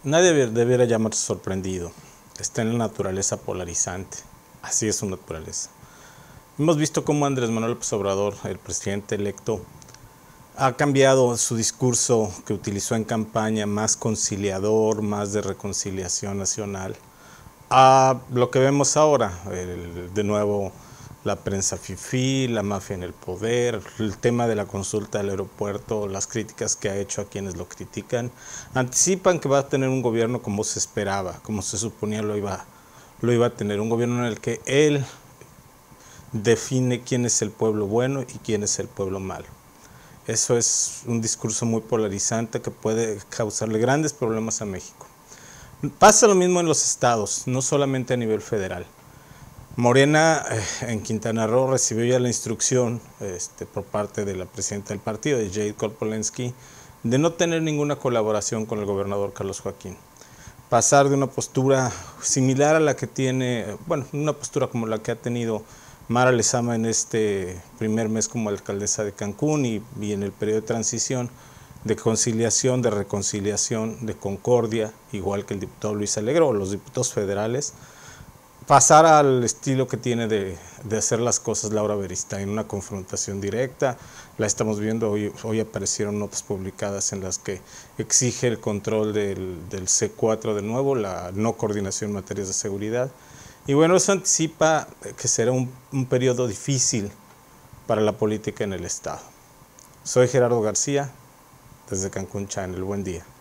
Nadie debiera llamarse sorprendido. Está en la naturaleza polarizante. Así es su naturaleza. Hemos visto cómo Andrés Manuel López Obrador, el presidente electo, ha cambiado su discurso que utilizó en campaña, más conciliador, más de reconciliación nacional, a lo que vemos ahora, de nuevo la prensa fifí, la mafia en el poder, el tema de la consulta del aeropuerto, las críticas que ha hecho a quienes lo critican, anticipan que va a tener un gobierno como se esperaba, como se suponía lo iba a tener, un gobierno en el que él define quién es el pueblo bueno y quién es el pueblo malo. Eso es un discurso muy polarizante que puede causarle grandes problemas a México. Pasa lo mismo en los estados, no solamente a nivel federal. Morena en Quintana Roo recibió ya la instrucción por parte de la presidenta del partido, de Jade Kolpolensky, de no tener ninguna colaboración con el gobernador Carlos Joaquín. Pasar de una postura similar a la que tiene, bueno, una postura como la que ha tenido Mara Lezama en este primer mes como alcaldesa de Cancún y en el periodo de transición, de conciliación, de reconciliación, de concordia, igual que el diputado Luis Alegre o los diputados federales, pasar al estilo que tiene de hacer las cosas Laura Beristain, una confrontación directa. La estamos viendo, hoy aparecieron notas publicadas en las que exige el control del C4 de nuevo, la no coordinación en materias de seguridad. Y bueno, eso anticipa que será un periodo difícil para la política en el Estado. Soy Gerardo García, desde Cancún Channel. Buen día.